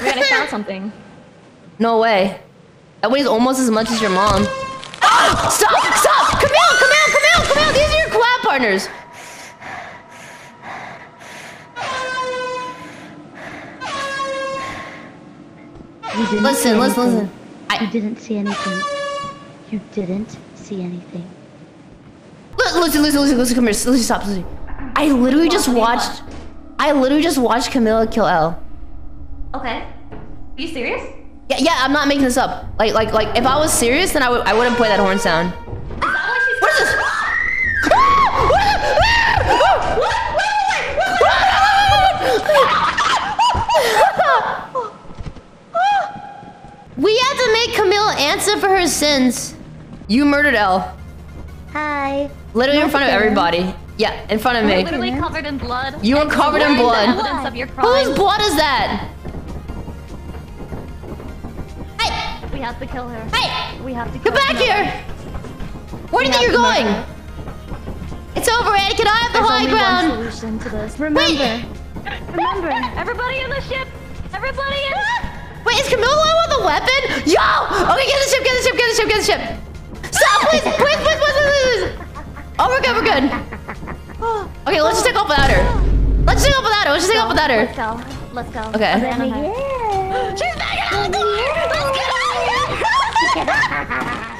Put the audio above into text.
Wait, I found something. No way. That weighs almost as much as your mom. Ah! Stop! Stop! Camille! These are your collab partners. Listen. You didn't see anything. You didn't see anything. Listen, come here. Listen, stop. Listen. I literally just watched Camilla kill Elle. Okay. Are you serious? Yeah, I'm not making this up. Like, if I was serious, then I wouldn't play that horn sound. What is this? We had to make Camille answer for her sins. You murdered Elle. Hi. Literally in front of everybody. Yeah, in front of me. Literally covered in blood. You were covered in blood. Evidence of your crime. Whose blood is that? Hey! We have to kill her. Hey! We have to kill Come back here! Where do you think you're going? It's over, Anakin. I have the high ground. One solution to this. Remember. Everybody in the ship. Everybody in. Wait, is Camille the one with the weapon? Yo! Okay, get the ship. Stop, please. Oh, we're good. Okay, let's just take off without her. Let's take off without her. Let's go. Okay. Yeah. She's back out of the door! Let's get out of here!